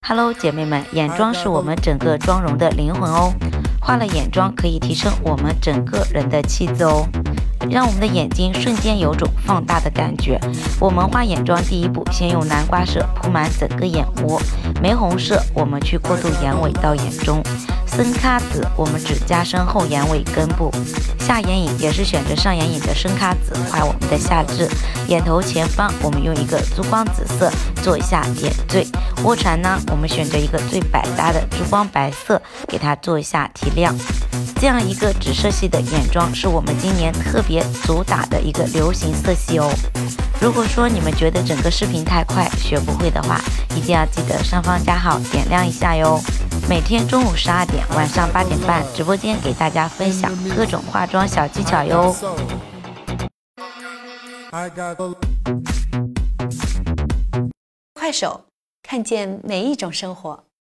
Hello， 姐妹们，眼妆是我们整个妆容的灵魂哦。画了眼妆可以提升我们整个人的气质哦，让我们的眼睛瞬间有种放大的感觉。我们画眼妆第一步，先用南瓜色铺满整个眼窝，玫红色我们去过渡眼尾到眼中，深咖紫我们只加深后眼尾根部，下眼影也是选择上眼影的深咖紫画我们的下至，眼头前方我们用一个珠光紫色做一下点缀，窝唇呢我们选择一个最百搭的珠光白色给它做一下提亮。这样一个紫色系的眼妆是我们今年特别主打的一个流行色系哦。如果说你们觉得整个视频太快学不会的话，一定要记得上方加号点亮一下哟。每天中午12点晚上8点半直播间给大家分享各种化妆小技巧哟。 快手，看见每一种生活。